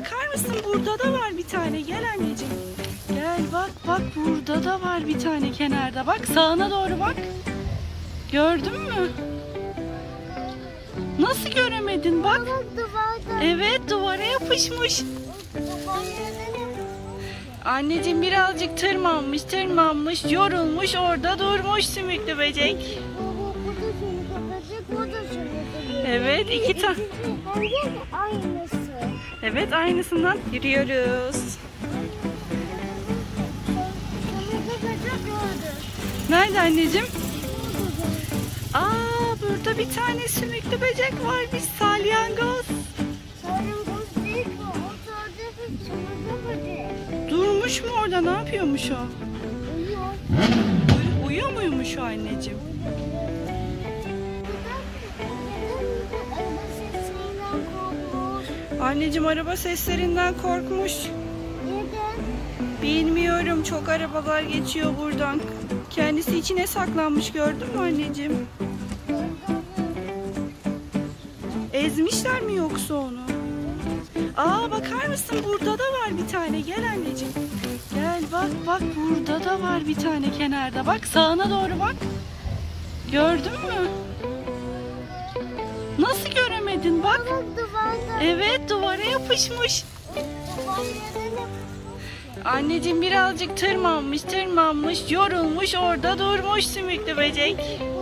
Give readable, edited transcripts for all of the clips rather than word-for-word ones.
bakar mısın? Burada da var bir tane. Gel anneciğim. Gel bak bak, burada da var bir tane kenarda. Bak sağına doğru bak. Gördün mü? Nasıl göremedin? Bak. Evet, duvara yapışmış. Anneciğim birazcık tırmanmış, yorulmuş, orada durmuş sümüklü böcek. Evet, iki tane. Aynısı. Evet, aynısından yürüyoruz. Nerede anneciğim? Burada bir tane sümüklü böcek var. Bir salyangoz. Salyangoz değil mi? O sadece sümüklü böcek. Durmuş mu orada? Ne yapıyormuş o? Uyuyor. Uyuyor muymuş o anneciğim? Anneciğim araba seslerinden korkmuş. Neden? Bilmiyorum, çok arabalar geçiyor buradan. Kendisi içine saklanmış, gördün mü anneciğim? Ezmişler mi yoksa onu? Bakar mısın? Burada da var bir tane. Gel anneciğim. Gel bak bak, burada da var bir tane kenarda. Bak sağına doğru bak. Gördün mü? Nasıl göremedin? Bak. Evet, duvara yapışmış. Anneciğim birazcık tırmanmış, yorulmuş, orada durmuş sümüklü böcek.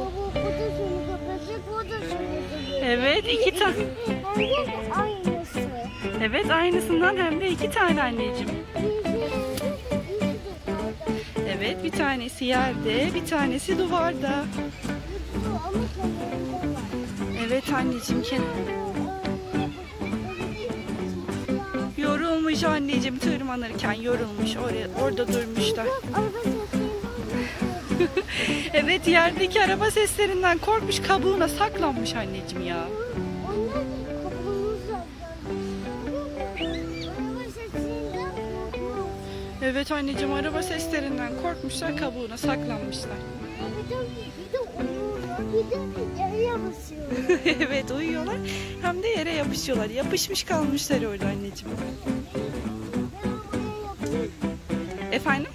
Evet, iki tane. Aynısı. Evet, aynısından hem de iki tane anneciğim. Evet, bir tanesi yerde, bir tanesi duvarda. Evet anneciğim, yorulmuş anneciğim, tırmanırken yorulmuş, orada durmuşlar. Evet, yerdeki araba seslerinden korkmuş, kabuğuna saklanmış anneciğim ya. Evet anneciğim, araba seslerinden korkmuşlar, kabuğuna saklanmışlar. Bir de yere basıyorlar. Evet, uyuyorlar hem de yere yapışıyorlar. Yapışmış kalmışlar orada anneciğim. Efendim?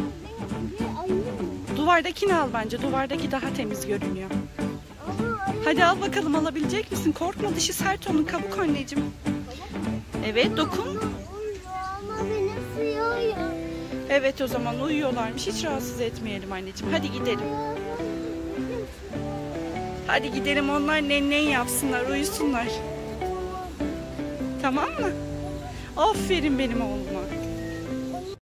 Duvardakini al bence. Duvardaki daha temiz görünüyor. Hadi al bakalım, alabilecek misin? Korkma, dışı sert onun, kabuk anneciğim. Evet, dokun. Ama benim sıyıyor. Evet, o zaman uyuyorlarmış. Hiç rahatsız etmeyelim anneciğim. Hadi gidelim. Hadi gidelim, onlar nennen yapsınlar, uyusunlar. Tamam mı? Aferin benim oğluma.